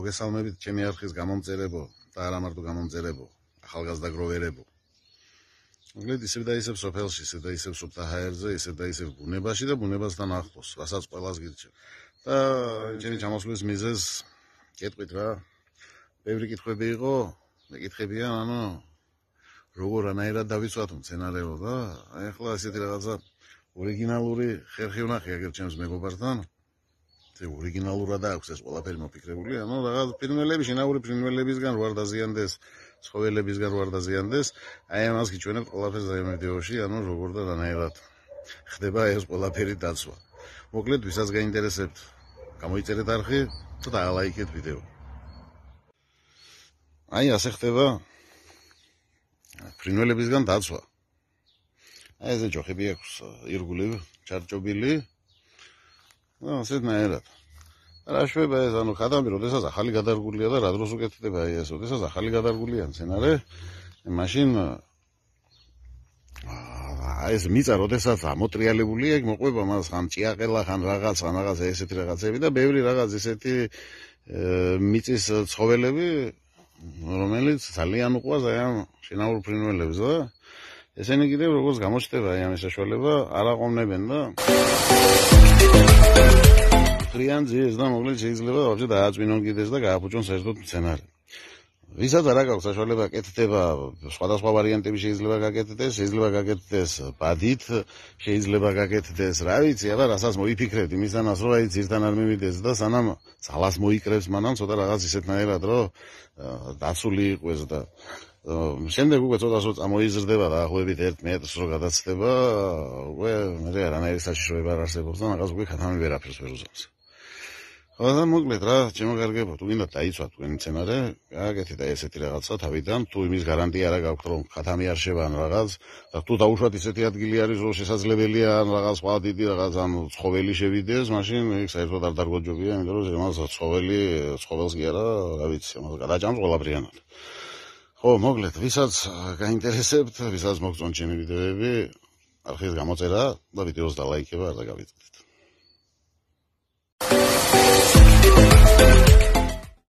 მოგესალმებით ჩემი არხის გამომწერებო და არა მარტო გამომწერებო, ახალგაზრდა გროვერებო. მოკლედ ისევ და ისევ სოფელში, ისევ და ისევ სუფთა ჰაერზე, ისევ და ისევ ბუნებაში და ბუნებასთან ახლოს, რასაც ყველას გირჩევ. და ჩემი ჩამოსვლის მიზეზს გეტყვით რა. ბევრი კითხვები იყო, მეკითხებიან, როგორ დავიცვათ მცენარეო და აი ახლა ესეთი რაღაცა ორიგინალური ხერხი ვნახე აგერ ჩემს მეგობართან. ორიგინალურად აქვს ეს ყველაფერი მოფიქრებული, რაღაც ფრინველები, შინაური ფრინველებისგან რო არ დაზიანდეს, ცხოველებისგან რო არ დაზიანდეს, აი ამას გიჩვენებთ ყველაფერს ამ ვიდეოში, როგორ და რანაირად ხდება ეს ყველაფერი დაცვა. მოკლედ, ვისაც გაინტერესებთ, გამოიწერეთ არხი და დალაიქეთ ვიდეო. აი ასე ხდება ფრინველებისგან დაცვა. აი ესე ჯოხები აქვს ირგვლივ ჩარჭობილი. ასეთნაირად. რა შვება ეს, ხადამი, როდესაც ახალი გადარგულია და რა დროს უკეთდება ეს, როდესაც ახალი გადარგულია მცენარე, მაშინ ეს მიწა, როდესაც ამოტრიალებულია, იქ მოყვება მას ხან ჭიაყელა, ხან რაღაც ესეთი რაღაცები და ბევრი რაღაც ესეთი მიწის ცხოველები, რომელიც ძალიან უყვარს აი ამ შინაურ ფრინველებს და ესენი კიდევ როგორც გამოჩნდება აი ამის საშუალება, არ აყოვნებენ და ხრიან ძიეს და მოკლედ შეიძლება ვაფშე დააწვინონ კიდეს და გააფუჭონ საერთოდ მცენარე. ვისაც არ აქვს საშუალება კეთდება, სხვადასხვა ვარიანტები შეიძლება გაკეთდეს, შეიძლება გაკეთდეს ბადით, შეიძლება გაკეთდეს, რა ვიცი, აბა რასაც მოიფიქრებთ იმისთანაც, რომ აი ძირთან არ მივიდეს და სანამ ძალას მოიკრებს მანამ ცოტა რაღაც ისეთნაირად, რომ დაცული იყოს და შემდეგ უკვე ცოტა წამოიზრდება დაახლოებით 1 მეტრს რო გადაცდება, უკვე მე არანაირი საშიშროება არ არსებობს და რაღაც უკვე ქათამი ვერაფერს ვერ უზამს. და მოკლედ რა, ჩემო კარგებო, თუ გინდათ დაიცვათ თქვენი მცენარე, გააკეთეთ აი ესეთი რაღაცა თავიდან, თუ იმის გარანტია რა გაქვთ, რომ ქათამი არ შევა ან რაღაც, და თუ დაუშვათ ისეთი ადგილი არის, რომ შესაძლებელია ან რაღაც სხვა დიდი რაღაც ან ცხოველი შევიდეს, მაშინ იქ საერთოდ არ დარგოჯობია, იმიტომ რომ ამას ცხოველს კი არა, რა ვიცი, ამას გადაჭამს ყველაფრიანად. ხო, მოკლედ, ვისაც გაინტერესებთ, ვისაც მოგწონთ ჩემი ვიდეოები, არხის გამოწერა და ვიდეოს დალაიქება არ დაგავიწყდეთ.